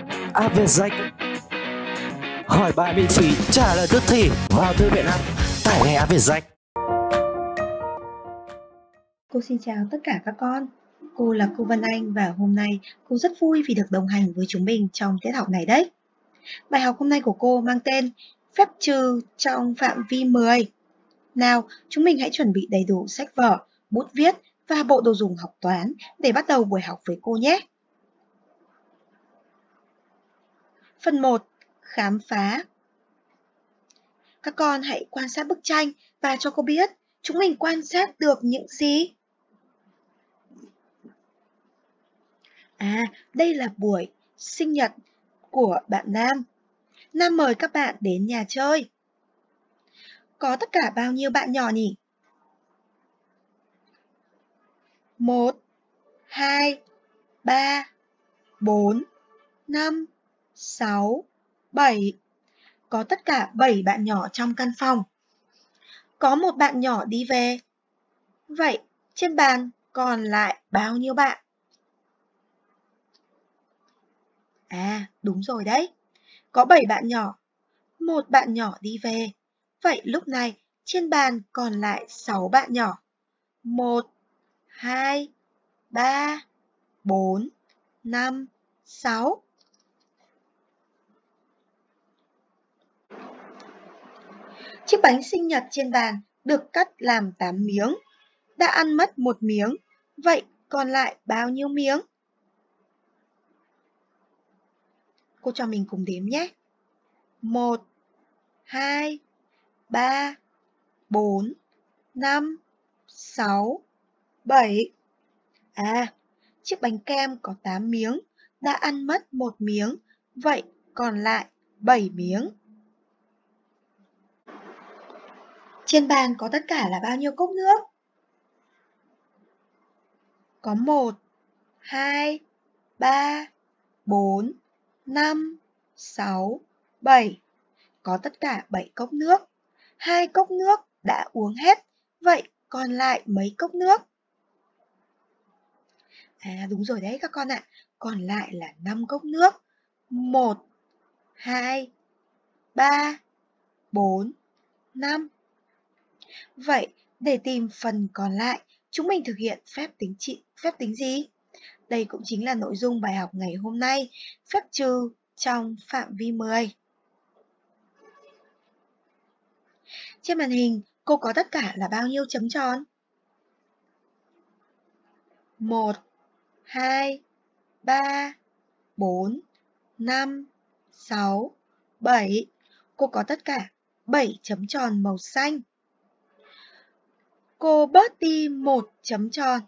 App Việt Danh. Hỏi bài miễn phí, trả lời tức thì. Vào thư viện app, tải ngay App Việt Danh. Cô xin chào tất cả các con. Cô là cô Vân Anh và hôm nay cô rất vui vì được đồng hành với chúng mình trong tiết học này đấy. Bài học hôm nay của cô mang tên phép trừ trong phạm vi 10. Nào, chúng mình hãy chuẩn bị đầy đủ sách vở, bút viết và bộ đồ dùng học toán để bắt đầu buổi học với cô nhé. Phần 1. Khám phá. Các con hãy quan sát bức tranh và cho cô biết chúng mình quan sát được những gì. Đây là buổi sinh nhật của bạn Nam. Nam mời các bạn đến nhà chơi. Có tất cả bao nhiêu bạn nhỏ nhỉ? 1, 2, 3, 4, 5, 6, 7. Có tất cả 7 bạn nhỏ trong căn phòng. Có một bạn nhỏ đi về. Vậy, trên bàn còn lại bao nhiêu bạn? Đúng rồi đấy. Có 7 bạn nhỏ. Một bạn nhỏ đi về. Vậy lúc này trên bàn còn lại 6 bạn nhỏ. 1, 2, 3, 4, 5, 6. Chiếc bánh sinh nhật trên bàn được cắt làm 8 miếng. Đã ăn mất một miếng. Vậy còn lại bao nhiêu miếng? Cô cho mình cùng đếm nhé. 1, 2, 3, 4, 5, 6, 7. Chiếc bánh kem có 8 miếng, đã ăn mất một miếng, vậy còn lại 7 miếng. Trên bàn có tất cả là bao nhiêu cốc nước? Có 1, 2, 3, 4, 5, 6, 7. Có tất cả 7 cốc nước. 2 cốc nước đã uống hết, vậy còn lại mấy cốc nước? Đúng rồi đấy các con ạ. Còn lại là 5 cốc nước. 1, 2, 3, 4, 5. Vậy, để tìm phần còn lại, chúng mình thực hiện phép tính gì? Đây cũng chính là nội dung bài học ngày hôm nay, phép trừ trong phạm vi 10. Trên màn hình, cô có tất cả là bao nhiêu chấm tròn? 1, 2, 3, 4, 5, 6, 7. Cô có tất cả 7 chấm tròn màu xanh. Cô bớt đi một chấm tròn.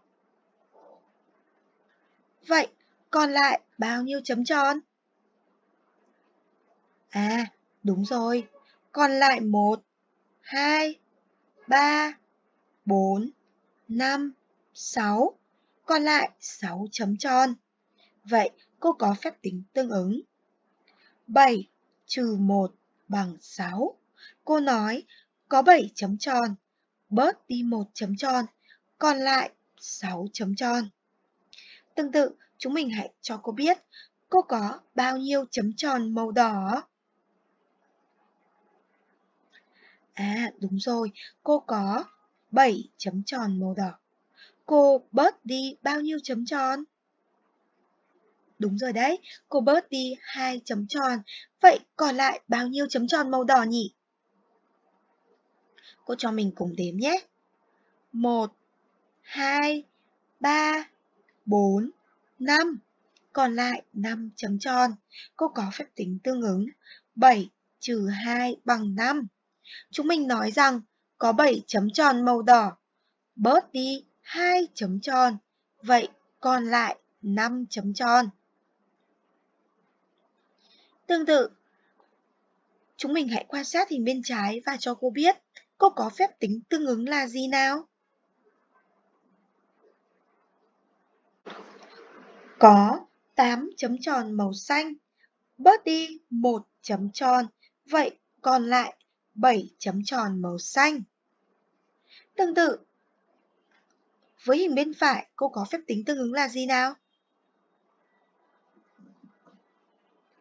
Vậy, còn lại bao nhiêu chấm tròn? Đúng rồi. Còn lại 1, 2, 3, 4, 5, 6. Còn lại 6 chấm tròn. Vậy, cô có phép tính tương ứng. 7 trừ 1 bằng 6. Cô nói có 7 chấm tròn, bớt đi 1 chấm tròn, còn lại 6 chấm tròn. Tương tự, chúng mình hãy cho cô biết cô có bao nhiêu chấm tròn màu đỏ. Đúng rồi, cô có 7 chấm tròn màu đỏ. Cô bớt đi bao nhiêu chấm tròn? Đúng rồi đấy, cô bớt đi 2 chấm tròn. Vậy còn lại bao nhiêu chấm tròn màu đỏ nhỉ? Cô cho mình cùng đếm nhé. 1, 2, 3, 4, 5. Còn lại 5 chấm tròn. Cô có phép tính tương ứng. 7 trừ 2 bằng 5. Chúng mình nói rằng có 7 chấm tròn màu đỏ, bớt đi 2 chấm tròn. Vậy còn lại 5 chấm tròn. Tương tự, chúng mình hãy quan sát hình bên trái và cho cô biết cô có phép tính tương ứng là gì nào? Có 8 chấm tròn màu xanh, bớt đi 1 chấm tròn, vậy còn lại 7 chấm tròn màu xanh. Tương tự, với hình bên phải, cô có phép tính tương ứng là gì nào?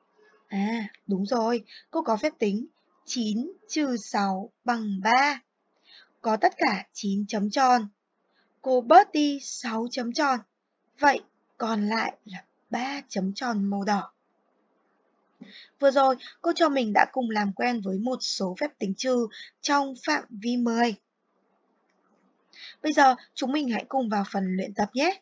À, đúng rồi, cô có phép tính 9 trừ 6 bằng 3. Có tất cả 9 chấm tròn. Cô bớt đi 6 chấm tròn. Vậy còn lại là 3 chấm tròn màu đỏ. Vừa rồi, cô trò mình đã cùng làm quen với một số phép tính trừ trong phạm vi 10. Bây giờ, chúng mình hãy cùng vào phần luyện tập nhé.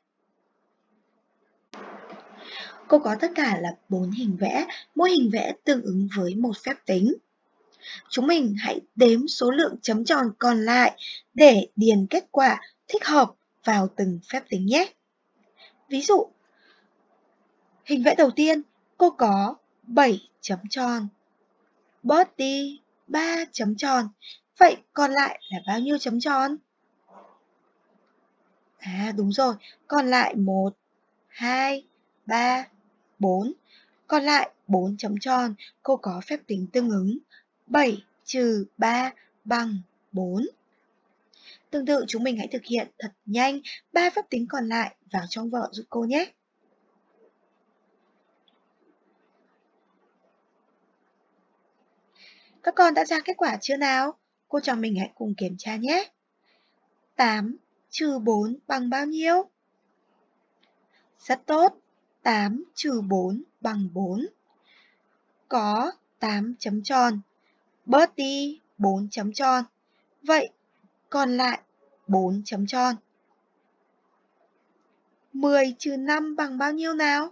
Cô có tất cả là 4 hình vẽ, mỗi hình vẽ tương ứng với một phép tính. Chúng mình hãy đếm số lượng chấm tròn còn lại để điền kết quả thích hợp vào từng phép tính nhé. Ví dụ, hình vẽ đầu tiên, cô có 7 chấm tròn, bớt đi 3 chấm tròn. Vậy còn lại là bao nhiêu chấm tròn? À đúng rồi, còn lại 1, 2, 3, 4. Còn lại 4 chấm tròn, cô có phép tính tương ứng 7 trừ 3 bằng 4. Tương tự chúng mình hãy thực hiện thật nhanh 3 phép tính còn lại vào trong vở giúp cô nhé. Các con đã ra kết quả chưa nào? Cô trò mình hãy cùng kiểm tra nhé. 8 trừ 4 bằng bao nhiêu? Rất tốt, 8 trừ 4 bằng 4. Có 8 chấm tròn, bớt đi 4 chấm tròn. Vậy còn lại 4 chấm tròn. 10 trừ 5 bằng bao nhiêu nào?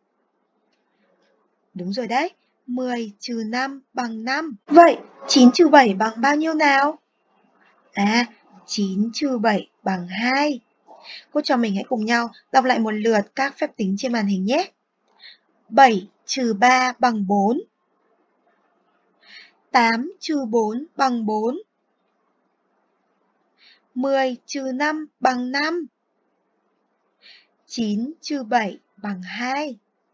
Đúng rồi đấy, 10 trừ 5 bằng 5. Vậy 9 trừ 7 bằng bao nhiêu nào? À, 9 trừ 7 bằng 2. Cô trò mình hãy cùng nhau đọc lại một lượt các phép tính trên màn hình nhé. 7 trừ 3 bằng 4. 8 trừ 4 bằng 4. 10 trừ 5 bằng 5. 9 trừ 7 bằng 2.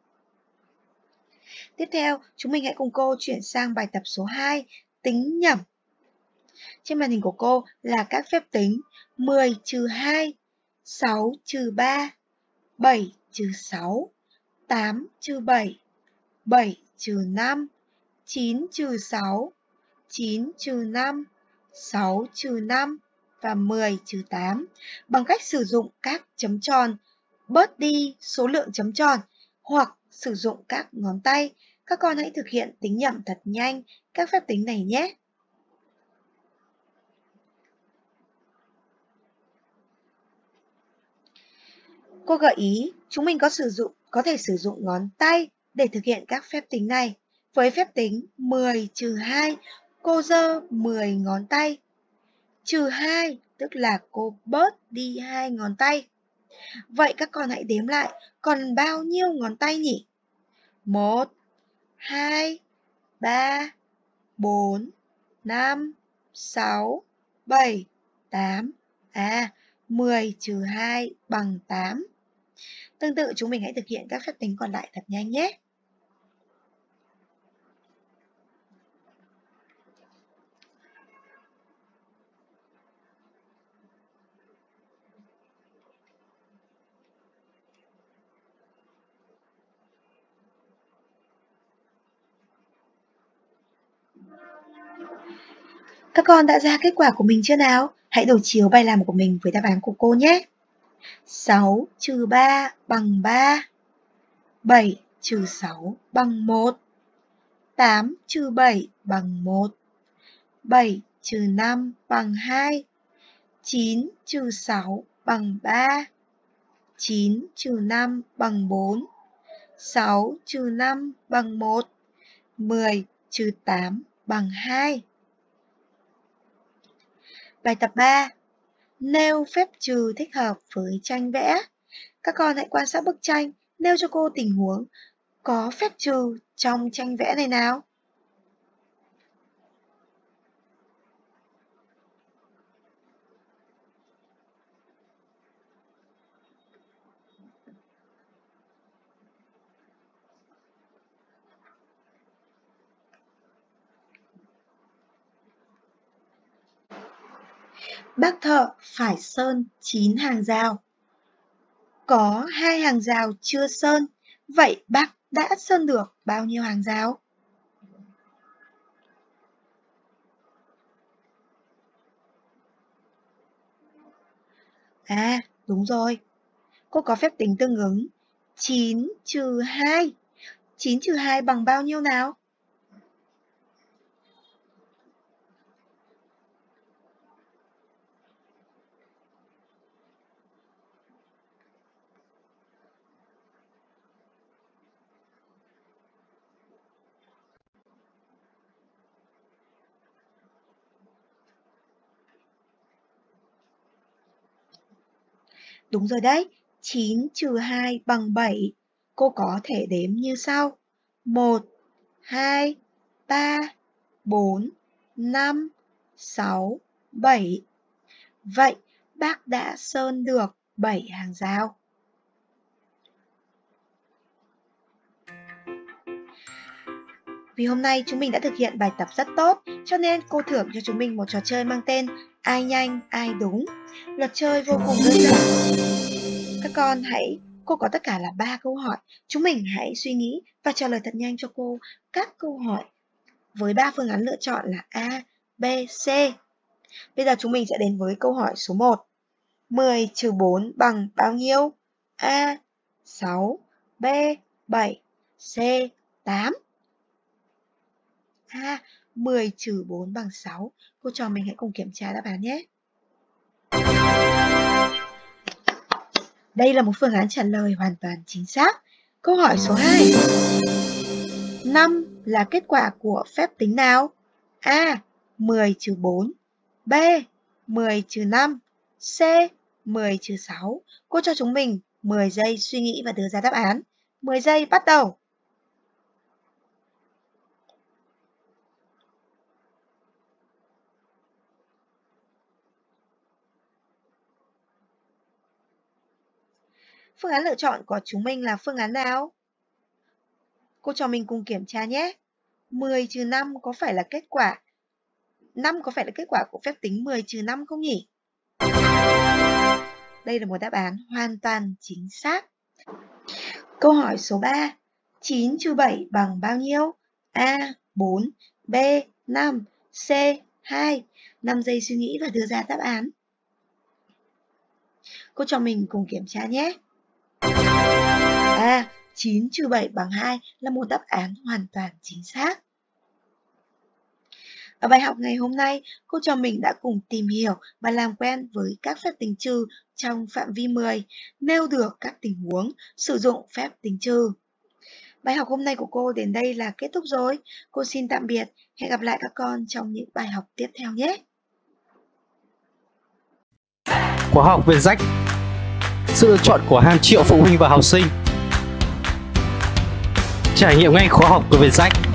Tiếp theo, chúng mình hãy cùng cô chuyển sang bài tập số 2, tính nhẩm. Trên màn hình của cô là các phép tính 10 trừ 2, 6 trừ 3, 7 trừ 6, 8 trừ 7, 7 trừ 5, 9 trừ 6, 9 trừ 5, 6 trừ 5 và 10 trừ 8 bằng cách sử dụng các chấm tròn, bớt đi số lượng chấm tròn hoặc sử dụng các ngón tay. Các con hãy thực hiện tính nhẩm thật nhanh các phép tính này nhé. Cô gợi ý chúng mình có thể sử dụng ngón tay để thực hiện các phép tính này. Với phép tính 10 trừ 2, cô giơ 10 ngón tay. Trừ 2 tức là cô bớt đi 2 ngón tay. Vậy các con hãy đếm lại còn bao nhiêu ngón tay nhỉ? 1, 2, 3, 4, 5, 6, 7, 8. À, 10 trừ 2 bằng 8. Tương tự chúng mình hãy thực hiện các phép tính còn lại thật nhanh nhé. Các con đã ra kết quả của mình chưa nào? Hãy đối chiếu bài làm của mình với đáp án của cô nhé. 6 trừ 3 bằng 3. 7 trừ 6 bằng 1. 8 trừ 7 bằng 1. 7 trừ 5 bằng 2. 9 trừ 6 bằng 3. 9 trừ 5 bằng 4. 6 trừ 5 bằng 1. 10 trừ 8 bằng 2. Bài tập 3. Nêu phép trừ thích hợp với tranh vẽ. Các con hãy quan sát bức tranh, nêu cho cô tình huống có phép trừ trong tranh vẽ này nào. Bác thợ phải sơn 9 hàng rào. Có 2 hàng rào chưa sơn, vậy bác đã sơn được bao nhiêu hàng rào? À, đúng rồi. Cô có phép tính tương ứng 9 trừ 2. 9 trừ 2 bằng bao nhiêu nào? Đúng rồi đấy, 9 trừ 2 bằng 7. Cô có thể đếm như sau. 1, 2, 3, 4, 5, 6, 7. Vậy, bác đã sơn được 7 hàng rào. Vì hôm nay chúng mình đã thực hiện bài tập rất tốt, cho nên cô thưởng cho chúng mình một trò chơi mang tên Ai nhanh, ai đúng. Luật chơi vô cùng đơn giản. Các con cô có tất cả là 3 câu hỏi. Chúng mình hãy suy nghĩ và trả lời thật nhanh cho cô các câu hỏi với 3 phương án lựa chọn là A, B, C. Bây giờ chúng mình sẽ đến với câu hỏi số 1. 10 trừ 4 bằng bao nhiêu? A, 6, B, 7, C, 8. A, 10 trừ 4 bằng 6. Cô trò mình hãy cùng kiểm tra đáp án nhé. Đây là một phương án trả lời hoàn toàn chính xác. Câu hỏi số 2. 5 là kết quả của phép tính nào? A, 10 trừ 4. B, 10 trừ 5. C, 10 trừ 6. Cô cho chúng mình 10 giây suy nghĩ và đưa ra đáp án. 10 giây bắt đầu. Phương án lựa chọn của chúng mình là phương án nào? Cô cho mình cùng kiểm tra nhé. 10 trừ 5 có phải là kết quả? 5 có phải là kết quả của phép tính 10 trừ 5 không nhỉ? Đây là một đáp án hoàn toàn chính xác. Câu hỏi số 3. 9 trừ 7 bằng bao nhiêu? A, 4, B, 5, C, 2. 5 giây suy nghĩ và đưa ra đáp án. Cô cho mình cùng kiểm tra nhé. A, 9 trừ 7 bằng 2 là một đáp án hoàn toàn chính xác. Ở bài học ngày hôm nay, cô trò mình đã cùng tìm hiểu và làm quen với các phép tính trừ trong phạm vi 10, nêu được các tình huống sử dụng phép tính trừ. Bài học hôm nay của cô đến đây là kết thúc rồi. Cô xin tạm biệt, hẹn gặp lại các con trong những bài học tiếp theo nhé. Khóa học về rách, sự lựa chọn của hàng triệu phụ huynh và học sinh. Trải nghiệm ngay khóa học của Vietjet.